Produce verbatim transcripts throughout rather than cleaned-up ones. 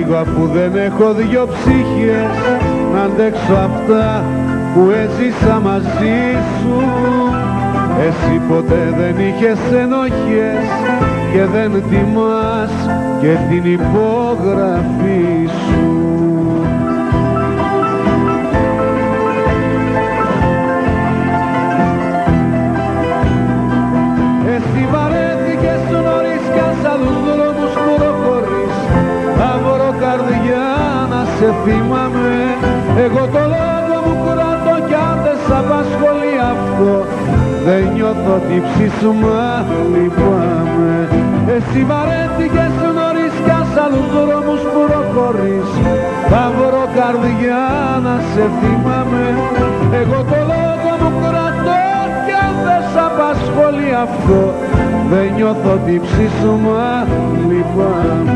φύγω αφού δεν έχω δυο ψύχες να αντέξω αυτά που έζησα μαζί σου. Εσύ ποτέ δεν είχες ενοχές και δεν τιμάς και την υπόγραφή σου. Εσύ βαρέθηκες νωρίς κι αν σ' άλλους δρόμους προχωρείς θα βρω καρδιά να σε θυμάμαι. Εγώ το λόγο μου κρατώ κι αν δεν σ' απασχολεί αυτό δεν νιώθω τύψη σου, μα λυπάμαι. Εσύ βαρέθηκες νωρίς κι αν σ' άλλους δρόμους προχωρείς θα βρω καρδιά να σε θυμάμαι. Εγώ το λόγο μου κρατώ κι αν δεν σ' απασχολεί αυτό δεν νιώθω τύψη σου, μα λυπάμαι.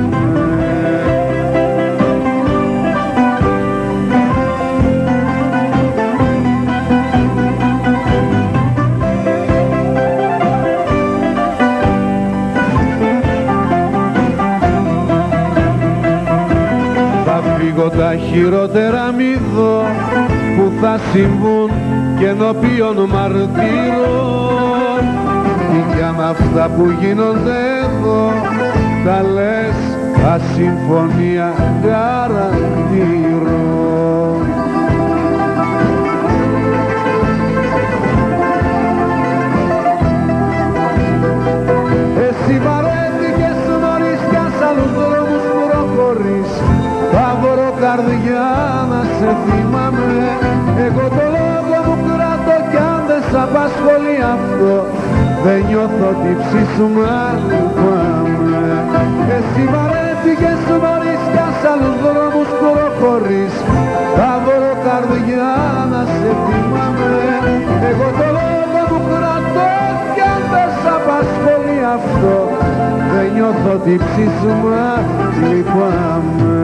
Τα χειρότερα μη δω που θα συμβούν και ενώπιον μαρτύρων. Τι κι αν αυτά που γίνονται εδώ τα λες ασυμφωνία χαρακτήρων. Εσύ βαρέθηκες νωρίς κι αν σ' άλλους δρόμους προχωρείς θα βρω καρδιά να σε θυμάμαι. Εγώ το λόγο μου κρατώ κι αν δεν σ' απασχολεί αυτό δεν νιώθω τύψη σου, μα λυπάμαι. Εσύ βαρέθηκες νωρίς κι αν σ' άλλους δρόμους προχωρείς θα βρω καρδιά να σε θυμάμαι. Εγώ το λόγο μου κρατώ κι αν δεν σ' απασχολεί αυτό δεν νιώθω τύψη σου, μα λυπάμαι.